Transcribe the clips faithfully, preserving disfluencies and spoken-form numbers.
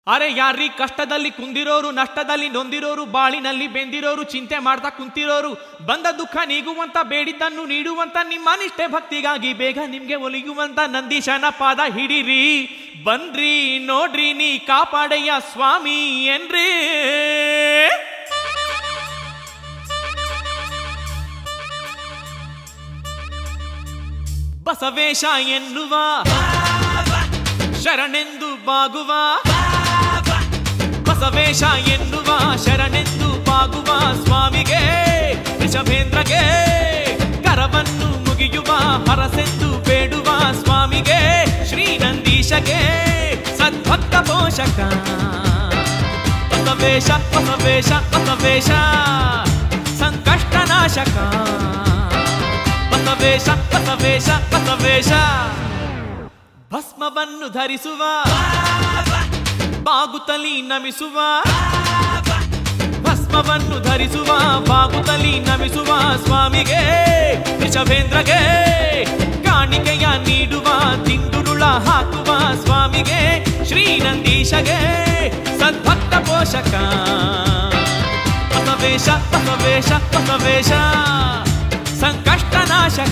ಅರೆ ಯಾರೀ ಕಷ್ಟದಲ್ಲಿ ಕುಂದಿರೋರು, ನಷ್ಟದಲ್ಲಿ ನೊಂದಿರೋರು, ಬಾಳಿನಲ್ಲಿ ಬೆಂದಿರೋರು, ಚಿಂತೆ ಮಾಡ್ತಾ ಕುಂತಿರೋರು, ಬಂದ ದುಃಖ ನೀಗುವಂತ, ಬೇಡಿದ್ದನ್ನು ನೀಡುವಂತ, ನಿಮ್ಮ ನಿಷ್ಠೆ ಭಕ್ತಿಗಾಗಿ ಬೇಗ ನಿಮ್ಗೆ ಒಲಿಯುವಂತ ನಂದೀಶನ ಪಾದ ಹಿಡಿರಿ, ಬನ್ರಿ ನೋಡ್ರಿ ನೀ ಕಾಪಾಡಯ್ಯ ಸ್ವಾಮಿ ಎನ್ರಿ. ಬಸವೇಶ ಎನ್ನುವ ಶರಣೆಂದು ಬಾಗುವ, ಬಸವೇಶ ಎನ್ನುವ ಶರಣೆಂದು ಬಾಗುವ ಸ್ವಾಮಿಗೆ, ವೃಷಭೇಂದ್ರಗೆ ಕರವನ್ನು ಮುಗಿಯುವ, ಹರಸೆಂದು ಬೇಡುವ ಸ್ವಾಮಿಗೆ, ಶ್ರೀ ನಂದೀಶಗೆ ಸದ್ಭಕ್ತ ಪೋಷಕ. ಬಸವೇಶ ಬಸವೇಶ ಬಸವೇಶ ಸಂಕಷ್ಟ ನಾಶಕ, ಬಸವೇಶ ಬಸವೇಶ ಬಸವೇಶ ಭಸ್ಮವನ್ನು ಧರಿಸುವ, ಬಾಗುತ್ತಲಿ ನಮಿಸುವ, ಭಸ್ಮವನ್ನು ಧರಿಸುವ, ಬಾಗುತ್ತಲಿ ನಮಿಸುವ ಸ್ವಾಮಿಗೆ, ವೃಷಭೇಂದ್ರಗೆ ಕಾಣಿಕೆಯ ನೀಡುವ, ತಿಂಡುರುಳ ಹಾಕುವ ಸ್ವಾಮಿಗೆ, ಶ್ರೀ ನಂದೀಶಗೆ ಸದ್ಭಕ್ತ ಪೋಷಕ. ಬಸವೇಶ ಬಸವೇಶ ಬಸವೇಶ ಸಂಕಷ್ಟ ನಾಶಕ,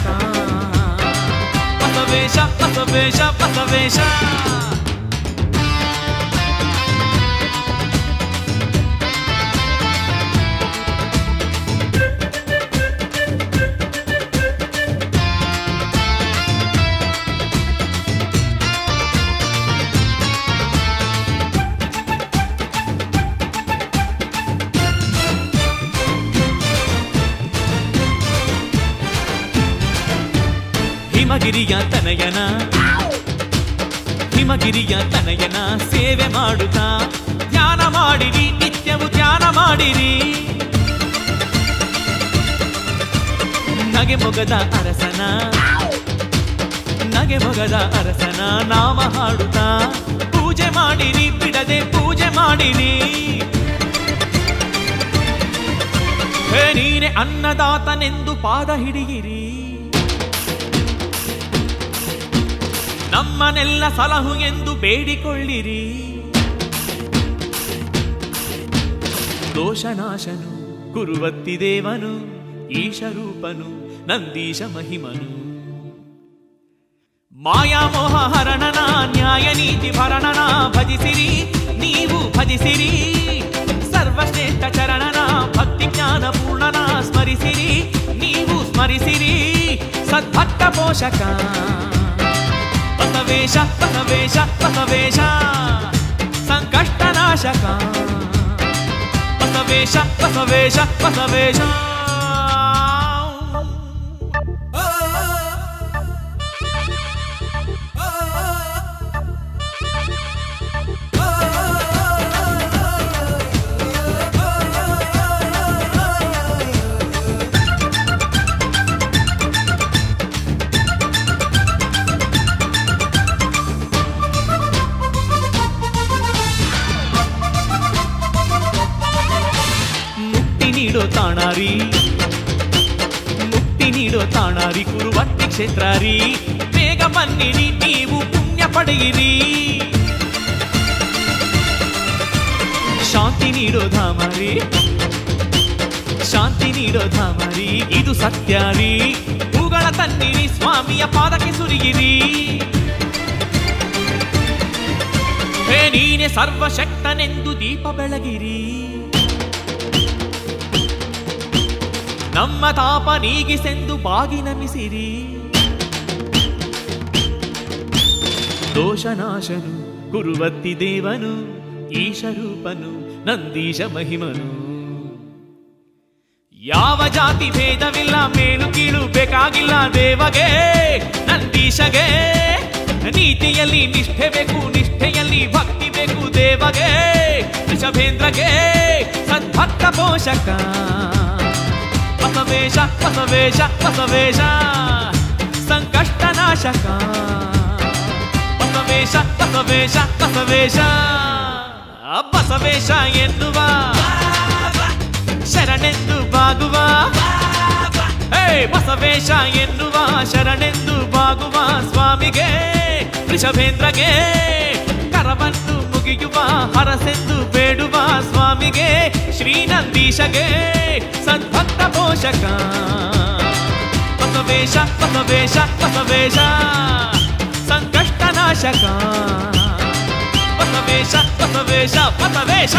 ಬಸವೇಶ ಬಸವೇಶ ಬಸವೇಶ. ಹಿಮಗಿರಿಯ ತನಯನ, ಹಿಮಗಿರಿಯ ತನಯನ ಸೇವೆ ಮಾಡುತ್ತಾ ಧ್ಯಾನ ಮಾಡಿರಿ, ನಿತ್ಯವು ಧ್ಯಾನ ಮಾಡಿರಿ. ನಗೆ ಮೊಗದ ಅರಸನ, ನಗೆ ಮೊಗದ ಅರಸನ ನಾಮ ಹಾಡುತ್ತಾ ಪೂಜೆ ಮಾಡಿರಿ, ಬಿಡದೆ ಪೂಜೆ ಮಾಡಿರಿ. ಹೇ ನೀನೆ ಅನ್ನದಾತನೆಂದು ಪಾದ ಹಿಡಿಯಿರಿ, ನಮ್ಮನೆಲ್ಲ ಸಲಹು ಎಂದು ಬೇಡಿಕೊಳ್ಳಿರಿ. ದೋಷನಾಶನು ಕುರುವತ್ತಿ ದೇವನು, ಈಶರೂಪನು ನಂದೀಶ ಮಹಿಮನು. ಮಾಯಾಮೋಹ ಹರಣನ, ನ್ಯಾಯ ನೀತಿ ಭರಣನ ಭಜಿಸಿರಿ, ನೀವು ಭಜಿಸಿರಿ. ಸರ್ವಶ್ರೇಷ್ಠ ಚರಣನ, ಭಕ್ತಿ ಜ್ಞಾನ ಪೂರ್ಣನ ಸ್ಮರಿಸಿರಿ, ನೀವು ಸ್ಮರಿಸಿರಿ. ಸದ್ಭಕ್ತ ಪೋಷಕ ಬಸವೇಶ ಬಸವೇಶ ಬಸವೇಶ ಸಂಕಷ್ಟ ನಾಶಕ, ಬಸವೇಶ ಬಸವೇಶ ಬಸವೇಶ. ತಾಣಾರಿ ಮುಕ್ತಿ ನೀಡೋ ತಾಣಾರಿ, ಕುರುವತ್ತಿ ಕ್ಷೇತ್ರಾರಿ, ಬೇಗ ಬನ್ನಿರಿ ನೀವು ಪುಣ್ಯ ಪಡೆಯಿರಿ. ಶಾಂತಿ ನೀಡೋ ಧಾಮರಿ, ಶಾಂತಿ ನೀಡೋ ಧಾಮರಿ, ಇದು ಸತ್ಯಾರಿ. ಹೂಗಳ ತನ್ನಿರಿ, ಸ್ವಾಮಿಯ ಪಾದಕ್ಕೆ ಸುರಿಯಿರಿ. ಹೇ ನೀನೆ ಸರ್ವಶಕ್ತನೆಂದು ದೀಪ ಬೆಳಗಿರಿ, ನಮ್ಮ ತಾಪ ನೀಗಿಸೆಂದು ಬಾಗಿ ನಮಿಸಿರಿ. ದೋಷನಾಶನು ಕುರುವತ್ತಿ ದೇವನು, ಈಶರೂಪನು ನಂದೀಶ ಮಹಿಮನು. ಯಾವ ಜಾತಿ ಭೇದವಿಲ್ಲ, ಮೇಲು ಕೀಳು ಬೇಕಾಗಿಲ್ಲ ದೇವಗೆ, ನಂದೀಶಗೆ. ನೀತಿಯಲ್ಲಿ ನಿಷ್ಠೆ ಬೇಕು, ನಿಷ್ಠೆಯಲ್ಲಿ ಭಕ್ತಿ ಬೇಕು ದೇವಗೆ, ವೃಷಭೇಂದ್ರಗೆ ಸದ್ಭಕ್ತ ಪೋಷಕ. ಬಸವೇಶ ಬಸವೇಶ ಬಸವೇಶ ಸಂಕಷ್ಟ ನಾಶಕ, ಬಸವೇಶ ಬಸವೇಶ ಬಸವೇಶ. ಬಸವೇಶ ಎನ್ನುವ ಶರಣೆಂದು ಬಾಗುವ, ಹೇ ಬಸವೇಶ ಎನ್ನುವ ಶರಣೆಂದು ಬಾಗುವ ಸ್ವಾಮಿಗೆ, ವೃಷಭೇಂದ್ರಗೆ ಕರವನ್ನು ಮುಗಿಯುವ ಹರಸೆಂದು ಬೇಡುವ ಸ್ವಾಮಿಗೆ ಶ್ರೀನಂದೀಶಗೆ ಸದ್ಭಕ್ತ ಪೋಷಕ ಬಸವೇಶ ಬಸವೇಶ ಬಸವೇಶ ಸಂಕಷ್ಟ ನಾಶಕ ಬಸವೇಶ ಬಸವೇಶ ಬಸವೇಶ.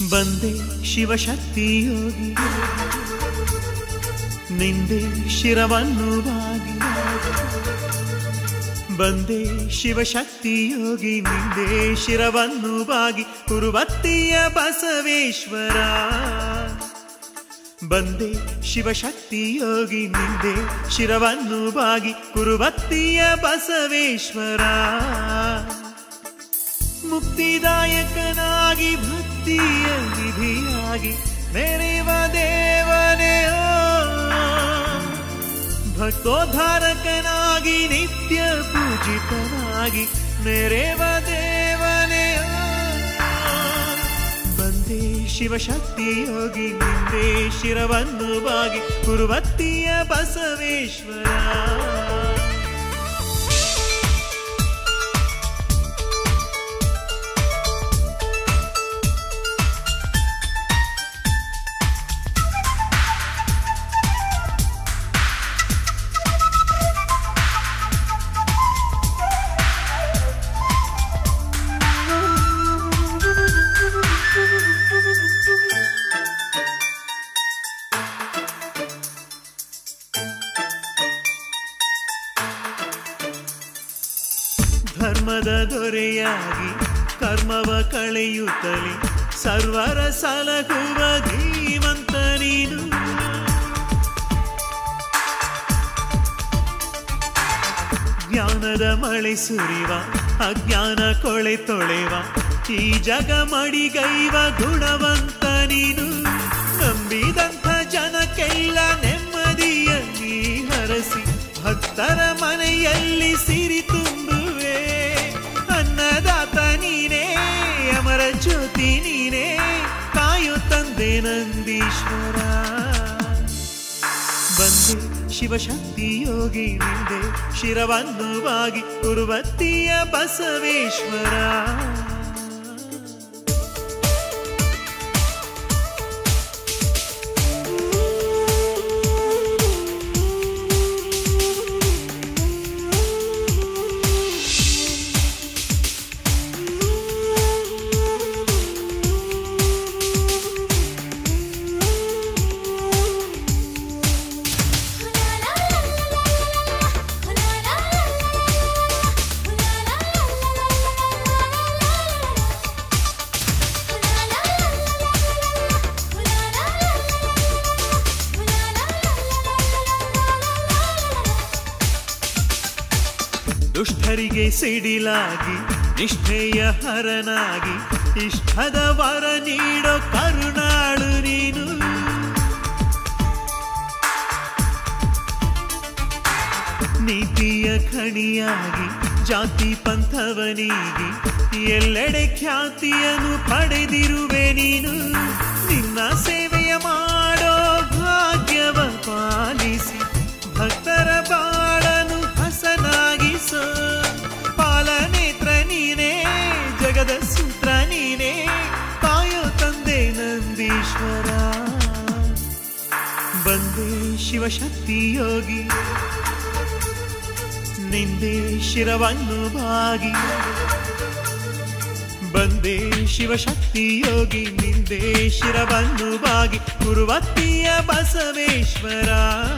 ಬಂದೆ ಶಿವಶಕ್ತಿ ಯೋಗಿ ನಿಂದೆ ಶಿರವನ್ನು ಬಾಗಿ ಬಂದೆ ಶಿವಶಕ್ತಿ ಯೋಗಿ ನಿಂದೆ ಶಿರವನ್ನು ಬಾಗಿ ಕುರುವತ್ತಿಯ ಬಸವೇಶ್ವರ ಬಂದೆ ಶಿವಶಕ್ತಿ ಯೋಗಿ ನಿಂದೆ ಶಿರವನ್ನು ಬಾಗಿ ಕುರುವತ್ತಿಯ ಬಸವೇಶ್ವರ ಮುಕ್ತಿದಾಯಕನಾಗಿ ಭಕ್ತಿಯ ನಿಧಿಯಾಗಿ ಮೆರೆವ ದೇವನೇ ಭಕ್ತೋದ್ಧಾರಕನಾಗಿ ನಿತ್ಯ ಪೂಜಿತನಾಗಿ ಮೆರೆವ ದೇವನೇ ಬಂದೇ ಶಿವಶಕ್ತಿ ಯೋಗಿ ನಿಂದೆ ಶಿರವನ್ನು ಬಾಗಿ ಕುರುವತ್ತಿಯ ಬಸವೇಶ್ವರ ಧರ್ಮದ ದೊರೆಯಾಗಿ ಕರ್ಮವ ಕಳೆಯುತ್ತಲೇ ಸರ್ವರ ಸಲಹುವ ಧೀಮಂತ ನೀನು ಜ್ಞಾನದ ಮಳೆ ಸುರಿವ ಅಜ್ಞಾನ ಕೊಳೆ ತೊಳೆವ ಈ ಜಗ ಮಡಿಗೈವ ಗುಣವಂತ ನೀನು ನಂಬಿದಂಥ ಜನಕ್ಕೆಲ್ಲ ನೆಮ್ಮದಿಯ ನೀ ಹರಸಿ ಭಕ್ತರ ಮನೆಯಲ್ಲಿ ಸಿರಿ ತುಂಬುವೆ ಅನ್ನದಾತ ನೀನೇ ಅಮರ ಜ್ಯೋತಿ ನೀನೇ ಕಾಯು ತಂದೆ ನಂದೀಶ್ವರ ಬಂದೆ ಶಿವಶಕ್ತಿ ಯೋಗಿ ನಿಂದೆ ಶಿರವನ್ನು ಬಾಗಿ ಕುರುವತ್ತಿಯ ಬಸವೇಶ್ವರ ದುಷ್ಟರಿಗೆ ಸಿಡಿಲಾಗಿ ನಿಷ್ಠೆಯ ಹರನಾಗಿ ಇಷ್ಟದ ವರ ನೀಡೋ ಕರುಣಾಳು ನೀನು ನೀತಿಯ ಖಣಿಯಾಗಿ ಜಾತಿ ಪಂಥವನಿಗೆ ಎಲ್ಲೆಡೆ ಖ್ಯಾತಿಯನ್ನು ಪಡೆದಿರುವೆ ನೀನು ನಿನ್ನ ಸೇವೆಯ ಮಾಡೋ ಭಾಗ್ಯವ ಪಾಲಿಸಿ ಭಕ್ತರ ಬಾಳನು ಹಸನಾಗಿಸೋ ಪಾಲನೇತ್ರ ನೀನೇ ಜಗದ ಸೂತ್ರ ನೀನೇ ಕಾಯೋ ತಂದೆ ನಂದೀಶ್ವರ ಬಂದೇ ಶಿವಶಕ್ತಿ ಯೋಗಿ ನಿಂದೆ ಶಿರವನ್ನು ಬಾಗಿ ಬಂದೇ ಶಿವಶಕ್ತಿ ಯೋಗಿ ನಿಂದೆ ಶಿರವನ್ನು ಬಾಗಿ ಕುರುವತ್ತಿಯ ಬಸವೇಶ್ವರ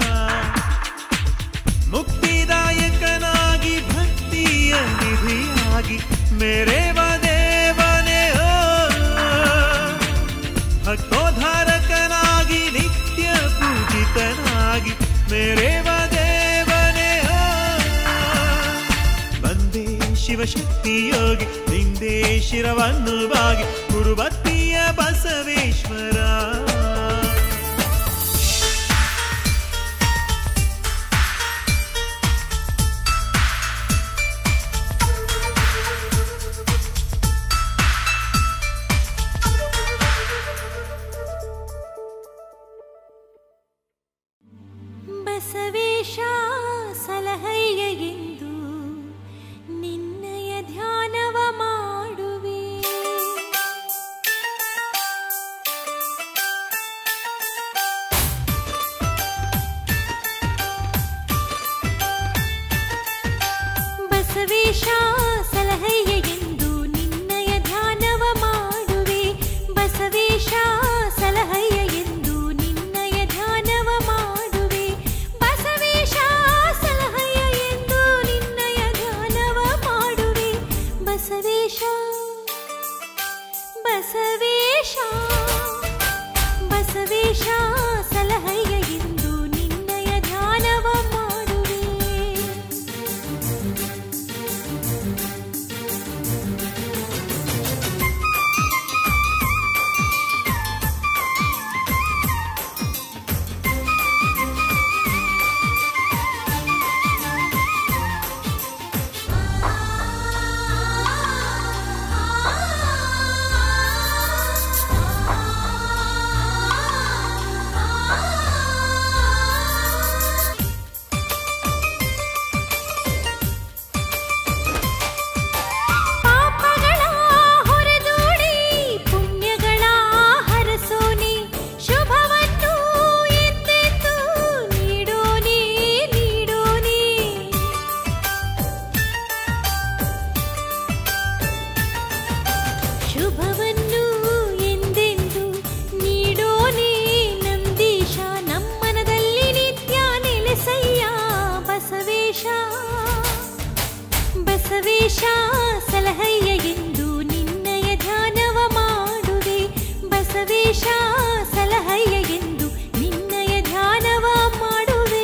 ಮುಕ್ತಿದಾಯಕನಾಗಿ ಭಕ್ತಿಯ ನಿಧಿಯಾಗಿ ಮೆರೆವ ದೇವನೇ ಭಕ್ತೋದ್ಧಾರಕನಾಗಿ ನಿತ್ಯ ಪೂಜಿತನಾಗಿ ಮೆರೆವ ದೇವನೇ ಬಂದೇ ಶಿವಶಕ್ತಿ ಯೋಗಿ ನಿಂದೆ ಶಿರವನ್ನು ಬಾಗಿ ಕುರುವತ್ತಿಯ ಬಸವೇಶ್ವರ ಬಸವೇಶ ಸಲಹಯ್ಯ ಎಂದು ನಿನ್ನಯ ಧ್ಯಾನವ ಮಾಡುವೆ ಬಸವೇಶ ಸಲಹಯ್ಯ ಎಂದು ನಿನ್ನಯ ಧ್ಯಾನವ ಮಾಡುವೆ ಬಸವೇಶ ಬಸವೇಶ ಸಲಹಯ್ಯ ಎಂದು ನಿನ್ನಯ ಧ್ಯಾನವ ಮಾಡುವೆ.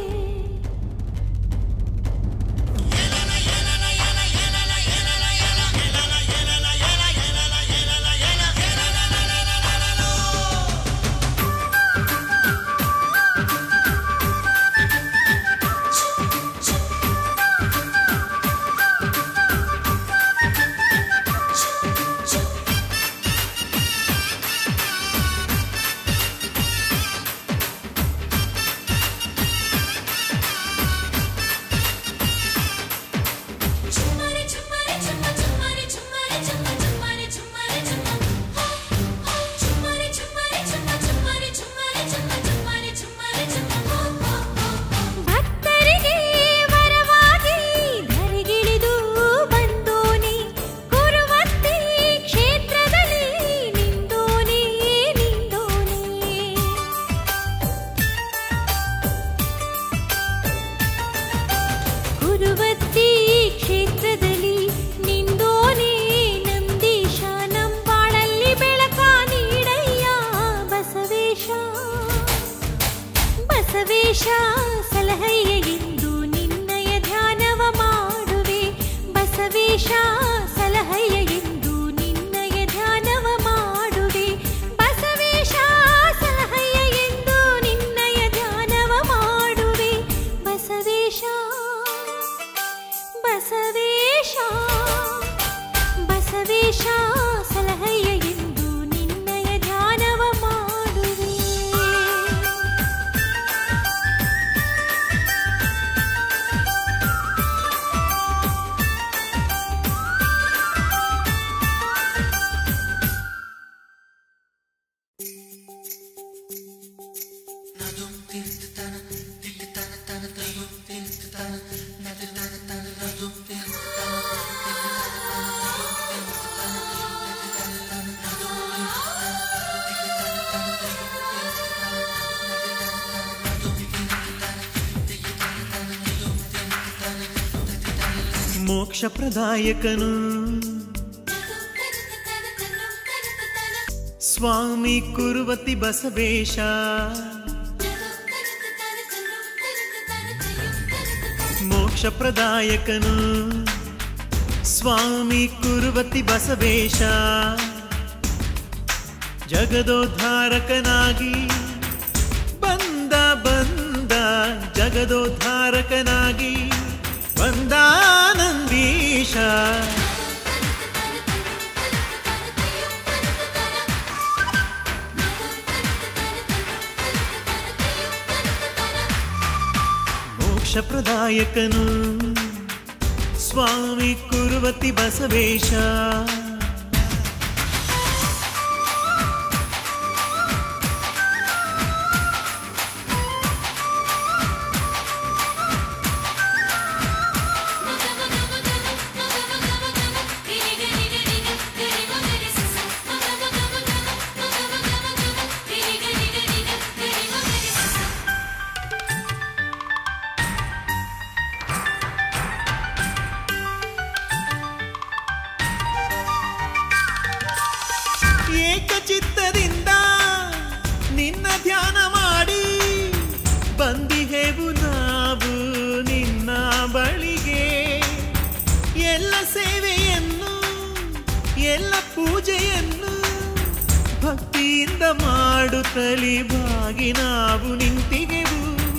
ಬಸವೇಶ ಸಲಹಯ್ಯ ಎಂದು ನಿನ್ನಯ ಧ್ಯಾನವ ಮಾಡುವೆ. ಬಸವೇಶ ಸಲಹಯ್ಯ ಎಂದು ನಿನ್ನಯ ಧ್ಯಾನವ ಮಾಡುವೆ. ಬಸವೇಶ ಸಲಹಯ್ಯ ಎಂದು ನಿನ್ನಯ ಧ್ಯಾನವ ಮಾಡುವೆ. ಬಸವೇಶ ಬಸವೇಶ ಬಸವೇಶ ಸಲಹಯ್ಯ ಎಂದು ನಿನ್ನಯ ಧ್ಯಾನವ ಮಾಡುವೆ. ಮೋಕ್ಷ ಪ್ರದಾಯಕನು ಸ್ವಾಮಿ ಕುರುವತಿ ಬಸವೇಶ. ಮೋಕ್ಷ ಪ್ರದಾಯಕನು ಸ್ವಾಮಿ ಕುರುವತಿ ಬಸವೇಶ. ಜಗದೋದ್ಧಾರಕನಾಗಿ ಬಂದ ಬಂದ ಜಗದೋದ್ಧಾರಕನಾಗಿ ಬಂದಾನಂದೀಶ. ಮೋಕ್ಷ ಪ್ರದಾಯಕನು ಸ್ವಾಮಿ ಕುರುವತಿ ಬಸವೇಶ. ಏಕಚಿತ್ತದಿಂದ ನಿನ್ನ ಧ್ಯಾನ ಮಾಡಿ ಬಂದಿಹೆವು ನಾವು ನಿನ್ನ ಬಳಿಗೆ. ಎಲ್ಲ ಸೇವೆಯನ್ನು ಎಲ್ಲ ಪೂಜೆಯನ್ನು ಭಕ್ತಿಯಿಂದ ಮಾಡುತ್ತಲೇ ಬಾಗಿ ನಾವು ನಿಂತಿಗೆವು.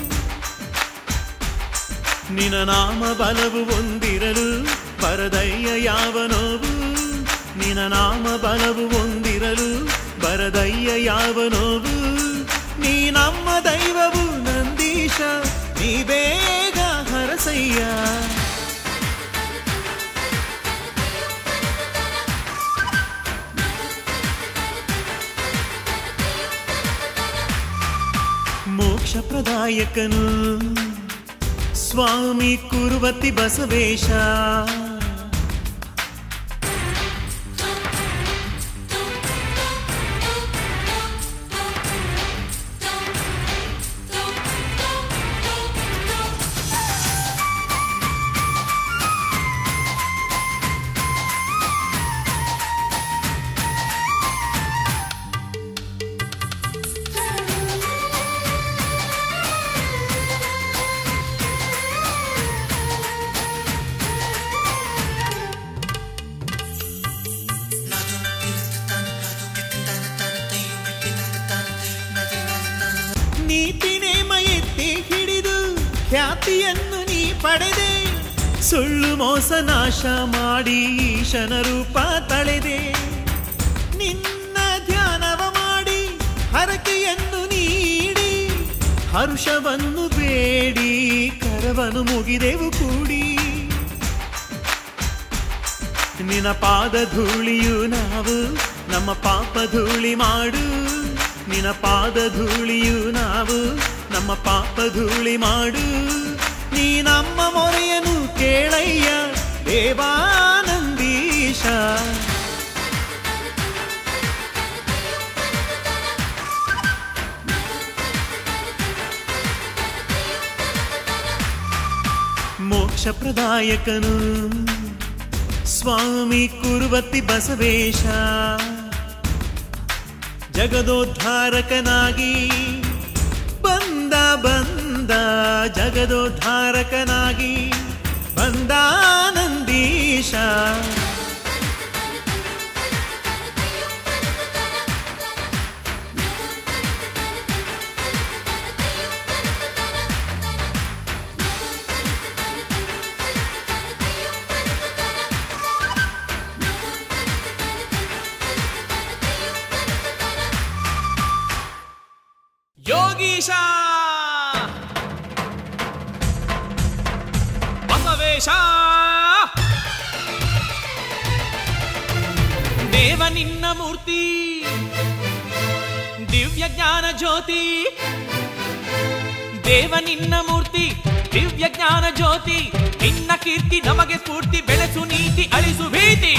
ನಿನ್ನ ನಾಮ ಬಲವು ಹೊಂದಿರಲು ಬರದಯ್ಯ ಯಾವ ನೋವು. ನಿನ್ನ ನಾಮ ಬಲವು ಹೊಂದಿರಲು ಬರದಯ್ಯ ಯಾವ ನೋವು. ನೀ ನಮ್ಮ ದೈವವು ನಂದೀಶ, ನೀ ಬೇಗ ಹರಸಯ್ಯ. ಮೋಕ್ಷ ಪ್ರದಾಯಕನು ಸ್ವಾಮಿ ಕುರುವತಿ ಬಸವೇಶ. ವ್ಯಾಪ್ತಿಯನ್ನು ನೀ ಪಡೆದೆ. ಸುಳ್ಳು ಮೋಸ ನಾಶ ಮಾಡಿ ಈಶನ ರೂಪ ತಳೆದೆ. ನಿನ್ನ ಧ್ಯಾನವ ಮಾಡಿ ಹರಕೆಯನ್ನು ನೀಡಿ ಹರುಷವನ್ನು ಬೇಡಿ ಕರವನ್ನು ಮುಗಿದೆವು ಕೂಡಿ. ನಿನ್ನ ಪಾದ ಧೂಳಿಯು ನಾವು ನಮ್ಮ ಪಾಪ ಧೂಳಿ ಮಾಡು. ನಿನ್ನ ಪಾದ ಧೂಳಿಯು ನಾವು ನಮ್ಮ ಪಾಪ ಧೂಳಿ ಮಾಡು. ನೀ ನಮ್ಮ ಮೊರೆಯನ್ನು ಕೇಳಯ್ಯ ದೇವಾನಂದೀಶ. ಮೋಕ್ಷ ಪ್ರದಾಯಕನು ಸ್ವಾಮಿ ಕುರುವತ್ತಿ ಬಸವೇಶ. ಜಗದೋದ್ಧಾರಕನಾಗಿ ಬಂದ ಬಂದ ಜಗದೋದ್ಧಾರಕನಾಗಿ ಬಂದಾನಂದೀಶ. ಯೋಗೀಶ ಬಸವೇಶ ದೇವ ನಿನ್ನ ಮೂರ್ತಿ ದಿವ್ಯ ಜ್ಞಾನ ಜ್ಯೋತಿ. ದೇವ ನಿನ್ನ ಮೂರ್ತಿ ದಿವ್ಯ ಜ್ಞಾನ ಜ್ಯೋತಿ. ನಿನ್ನ ಕೀರ್ತಿ ನಮಗೆ ಸ್ಫೂರ್ತಿ. ಬೆಳೆಸು ನೀತಿ ಅಳಿಸು ಭೀತಿ.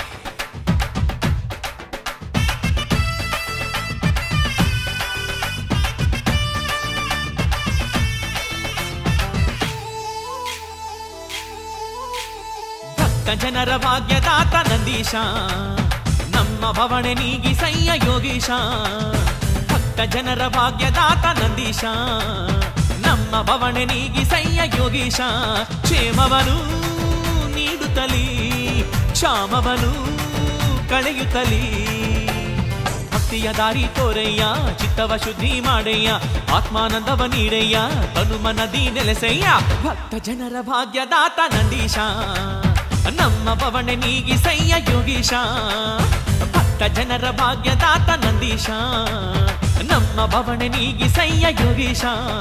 ಜನರ ಭಾಗ್ಯದಾತ ನಂದೀಶ ನಮ್ಮ ಭವಣೆ ನೀಗಿಸಯ್ಯ ಯೋಗೀಶ. ಭಕ್ತ ಜನರ ಭಾಗ್ಯದಾತ ನಂದೀಶ ನಮ್ಮ ಭವಣೆ ನೀಗಿಸಯ್ಯ ಯೋಗೀಶ. ಕ್ಷೇಮವನು ನೀಡುತ್ತಲೀ ಕ್ಷಾಮವನು ಕಳೆಯುತ್ತಲೀ. ಭಕ್ತಿಯ ದಾರಿ ತೋರಯ್ಯ ಚಿತ್ತವ ಶುದ್ಧಿ ಮಾಡಯ್ಯ. ಆತ್ಮಾನಂದವ ನೀಡಯ್ಯ ತನುಮನದಿ ನೆಲೆಸಯ್ಯ. ಭಕ್ತ ಜನರ ಭಾಗ್ಯದಾತ ನಂದೀಶ ನಮ್ಮ ಭವಣೆ ನೀಗಿಸಯ್ಯ ಯೋಗೀಶ. ಭಕ್ತ ಜನರ ಭಾಗ್ಯದಾತ ನಂದೀಶ ನಮ್ಮ ಭವಣೆ ನೀಗಿಸಯ್ಯ ಯೋಗೀಶ.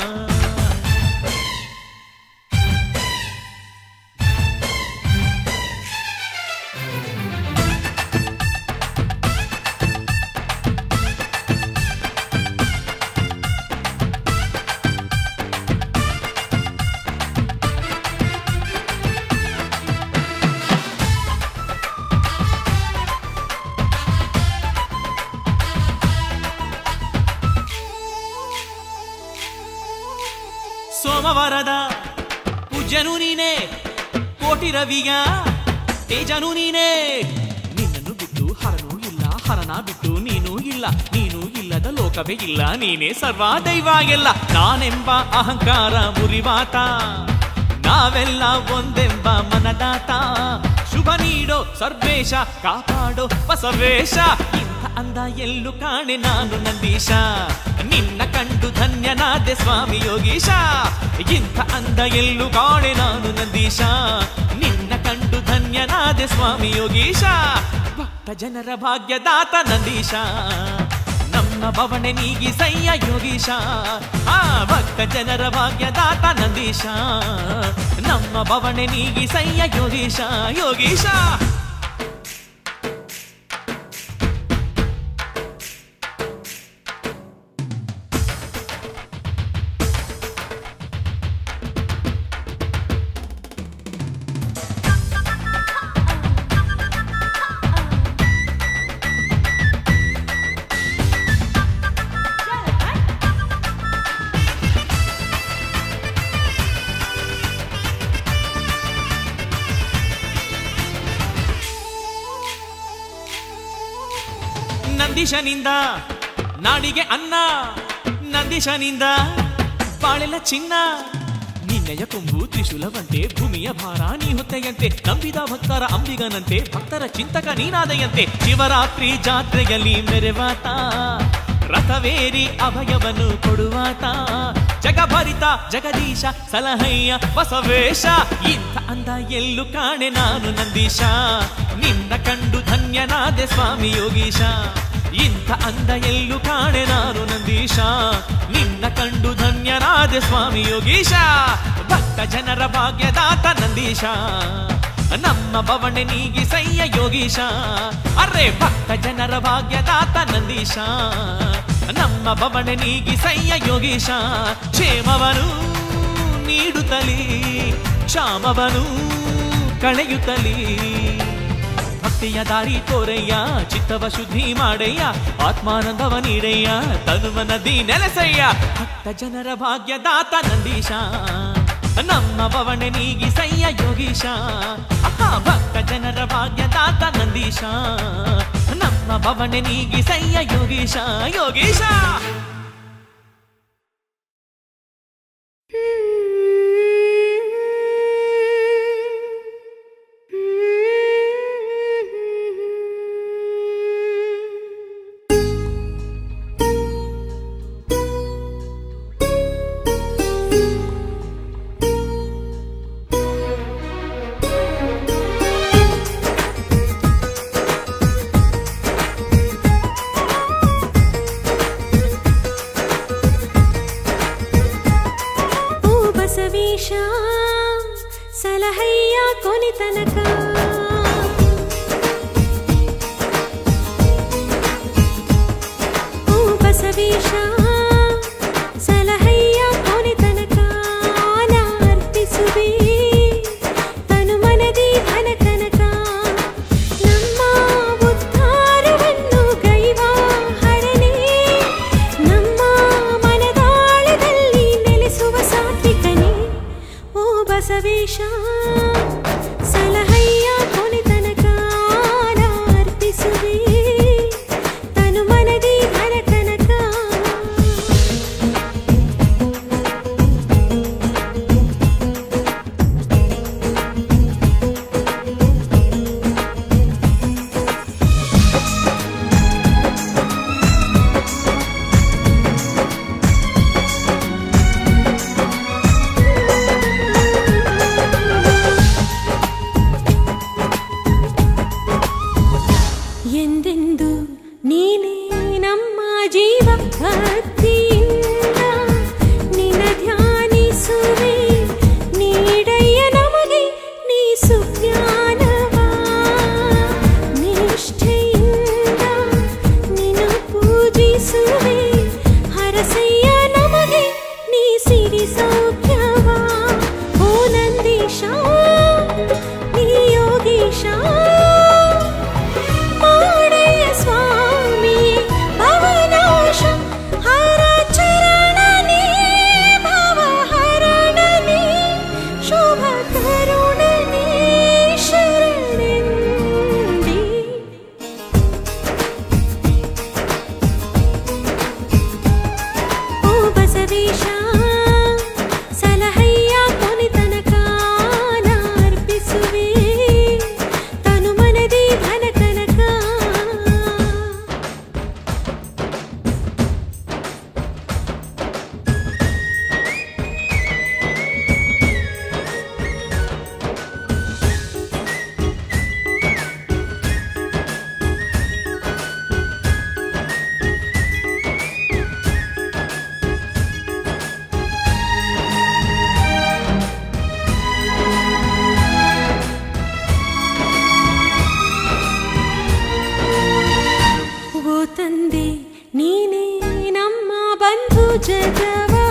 ಸೋಮವಾರದ ಪೂಜ್ಯನು ನೀನೇ ಕೋಟಿ ರವಿಯ ತೇಜನು ನೀನೇ. ನಿನ್ನನ್ನು ಬಿಟ್ಟು ಹರನೂ ಇಲ್ಲ ಹರನ ಬಿಟ್ಟು ನೀನೂ ಇಲ್ಲ. ನೀನು ಇಲ್ಲದ ಲೋಕವೇ ಇಲ್ಲ. ನೀನೇ ಸರ್ವ ದೈವ ಎಲ್ಲ. ನಾನೆಂಬ ಅಹಂಕಾರ ಮುರಿವಾತ ನಾವೆಲ್ಲ ಒಂದೆಂಬ ಮನದಾತ. ಶುಭ ನೀಡೋ ಸರ್ವೇಶ ಕಾಪಾಡೋ ಬಸವೇಶ. ಇಂಥ ಅಂದ ಎಲ್ಲೂ ಕಾಣೆ ನಾನು ನಂದೀಶ. ನಿನ್ನ ಕಂಡು ಧನ್ಯನಾದೆ ಸ್ವಾಮಿ ಯೋಗೀಶ. ಇಂಥ ಅಂದ ಎಲ್ಲೂ ಕಾಣೆ ನಾನು ನಂದೀಶ. ನಿನ್ನ ಕಂಡು ಧನ್ಯನಾದೆ ಸ್ವಾಮಿ ಯೋಗೀಶ. ಭಕ್ತ ಜನರ ಭಾಗ್ಯದಾತ ನಂದೀಶ ನಮ್ಮ ಭವಣೆ ನೀಗಿಸಯ್ಯ ಯೋಗೀಶ. ಆ ಭಕ್ತ ಜನರ ಭಾಗ್ಯದಾತ ನಂದೀಶ ನಮ್ಮ ಭವಣೆ ನೀಗಿಸಯ್ಯ ಯೋಗೀಶ ಯೋಗೀಶ. ನಂದೀಶನಿಂದ ನಾಡಿಗೆ ಅನ್ನ ನಂದೀಶನಿಂದ ಬಾಳೆಲ್ಲ ಚಿನ್ನ. ನಿನ್ನಯ ಕೊಂಬು ತ್ರಿಶೂಲವಂತೆ ಭೂಮಿಯ ಭಾರ ನೀ ಹೊತ್ತೆಯಂತೆ. ನಂಬಿದ ಭಕ್ತರ ಅಂಬಿಗನಂತೆ ಭಕ್ತರ ಚಿಂತಕ ನೀನಾದೆಯಂತೆ. ಶಿವರಾತ್ರಿ ಜಾತ್ರೆಯಲ್ಲಿ ಮೆರೆವಾತ ರಥವೇರಿ ಅಭಯವನ್ನು ಕೊಡುವಾತ ಜಗಭರಿತ ಜಗದೀಶ ಸಲಹಯ್ಯ ಬಸವೇಶ. ಇಂಥ ಅಂದ ಎಲ್ಲೂ ಕಾಣೆ ನಾನು ನಂದೀಶ, ನಿನ್ನ ಕಂಡು ಧನ್ಯನಾದೆ ಸ್ವಾಮಿ ಯೋಗೀಶ. ಇಂಥ ಅಂದ ಎಲ್ಲೂ ಕಾಣೆ ನಾನು ನಂದೀಶ, ನಿನ್ನ ಕಂಡು ಧನ್ಯನಾದೆ ಸ್ವಾಮಿ ಯೋಗೀಶ. ಭಕ್ತ ಜನರ ಭಾಗ್ಯದಾತ ನಂದೀಶ, ನಮ್ಮ ಬವಣೆ ನೀಗಿಸಯ್ಯ ಯೋಗೀಶ. ಅರೆ ಭಕ್ತ ಜನರ ಭಾಗ್ಯದಾತ ನಂದೀಶ, ನಮ್ಮ ಬವಣೆ ನೀಗಿಸಯ್ಯ ಯೋಗೀಶ. ಕ್ಷೇಮವನು ನೀಡುತ್ತಲೀ ಕ್ಷಾಮವನು ಕಳೆಯುತ್ತಲೀ, ಭಕ್ತಿಯ ದಾರಿ ತೋರಯ್ಯ, ಚಿತ್ತವ ಶುದ್ಧಿ ಮಾಡಯ್ಯ, ಆತ್ಮಾನಂದವ ನೀಡಯ್ಯ, ತನುವ ನದಿ ನೆಲೆಸಯ್ಯ. ಭಕ್ತ ಜನರ ಭಾಗ್ಯದಾತ ನಂದೀಶ, ನಮ್ಮ ಬವಣೆ ನೀಗಿಸಯ್ಯ ಯೋಗೀಶ. ಅಕ್ಕ ಭಕ್ತ ಜನರ ಭಾಗ್ಯದಾತ ನಂದೀಶ, ನಮ್ಮ ಬವಣೆ ನೀಗಿಸಯ್ಯ ಯೋಗೀಶ ಯೋಗೀಶ. ಸಲಹಯ್ಯ ಕೊನೆ ತನಕ ಓ ಬಸವೇಶ, ಸಲಹಯ್ಯ ಕೊನೆ ತನಕ ಅರ್ಪಿಸುವೆ ತನು ಮನದಿ ಧನ ಕನಕ. ನಮ್ಮ ಉದ್ಧಾರವನ್ನು ಗೈವ ಹರನೇ, ನಮ್ಮ ಮನದಾಳದಲ್ಲಿ ನೆಲೆಸುವ ಸಾತ್ವಿಕನೇ. ಓ ಬಸವೇಶ, ಸಲಹಯ್ಯ ಕೊನೆ ತನಕ ಅರ್ಪಿಸುವೆ ತನು ಮನದಿ ಧನ ಕನಕ. ಎಂದೆಂದು ನೀನೇ ನಮ್ಮ ಜೀವ, ಭಕ್ತಿಯಿಂದ ನಿನ್ನ ಧ್ಯಾನಿಸುವೆ. ನೀಡಯ್ಯ ನಮಗೆ ನೀ ಸುಜ್ಞಾನವ, ನಿಷ್ಠೆಯಿಂದ ನಿನ್ನ ಪೂಜಿಸುವೆ. ಹರಸಯ್ಯ ನಮಗೆ ನೀ ಸಿರಿ ಸೌಖ್ಯವ. ಓ ನಂದೀಶ ನೀ ಯೋಗೀಶ, ಸಲಹಯ್ಯ ಕೊನೆ ತನಕ ಅರ್ಪಿಸುವೆ ತನು ಮನದಿ ಧನ ಕನಕ. ಓ ತಂದೆ ನೀನೇ ನಮ್ಮ ಬಂಧು ಜಗವ,